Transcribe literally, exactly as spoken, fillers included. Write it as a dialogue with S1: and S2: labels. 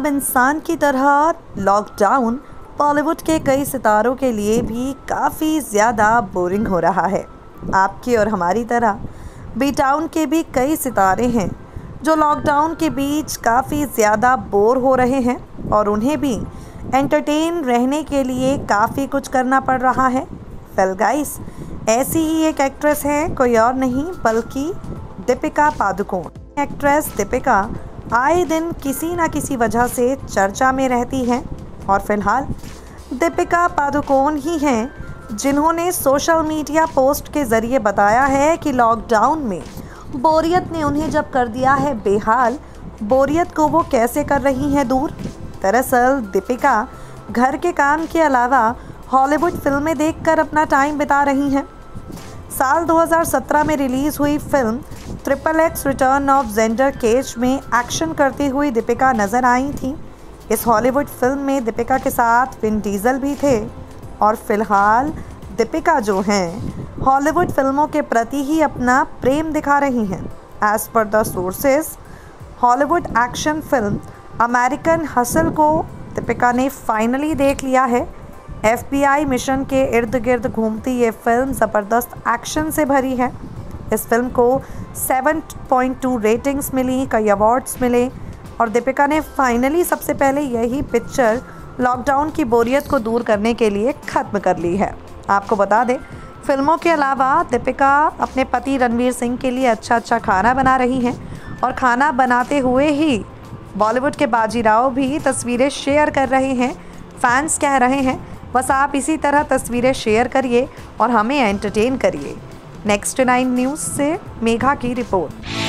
S1: आम इंसान की तरह लॉकडाउन बॉलीवुड के कई सितारों के लिए भी काफ़ी ज़्यादा बोरिंग हो रहा है। आपकी और हमारी तरह बी टाउन के भी कई सितारे हैं जो लॉकडाउन के बीच काफ़ी ज़्यादा बोर हो रहे हैं और उन्हें भी एंटरटेन रहने के लिए काफ़ी कुछ करना पड़ रहा है। वेल गाइस, ऐसी ही एक एक्ट्रेस है, कोई और नहीं बल्कि दीपिका पादुकोण। एक्ट्रेस दीपिका आए दिन किसी न किसी वजह से चर्चा में रहती हैं और फिलहाल दीपिका पादुकोण ही हैं जिन्होंने सोशल मीडिया पोस्ट के ज़रिए बताया है कि लॉकडाउन में बोरियत ने उन्हें जब कर दिया है बेहाल, बोरियत को वो कैसे कर रही हैं दूर। दरअसल दीपिका घर के काम के अलावा हॉलीवुड फिल्में देखकर अपना टाइम बिता रही हैं। साल दो हज़ार सत्रह में रिलीज़ हुई film triple X return of Xander Cage में एक्शन करती हुई दीपिका नज़र आई थी। इस हॉलीवुड फिल्म में दीपिका के साथ विन डीजल भी थे और फिलहाल दीपिका जो हैं हॉलीवुड फिल्मों के प्रति ही अपना प्रेम दिखा रही हैं। As per the sources, Hollywood action film American Hustle को दीपिका ने फाइनली देख लिया है। एफ बी आई मिशन के इर्द गिर्द घूमती ये फिल्म ज़बरदस्त एक्शन से भरी है। इस फिल्म को सात पॉइंट दो रेटिंग्स मिली, कई अवार्ड्स मिले और दीपिका ने फाइनली सबसे पहले यही पिक्चर लॉकडाउन की बोरियत को दूर करने के लिए ख़त्म कर ली है। आपको बता दें, फिल्मों के अलावा दीपिका अपने पति रणवीर सिंह के लिए अच्छा अच्छा खाना बना रही हैं और खाना बनाते हुए ही बॉलीवुड के बाजीराव भी तस्वीरें शेयर कर रहे हैं। फैंस कह रहे हैं बस आप इसी तरह तस्वीरें शेयर करिए और हमें एंटरटेन करिए। नेक्स्ट नाइन न्यूज़ से मेघा की रिपोर्ट।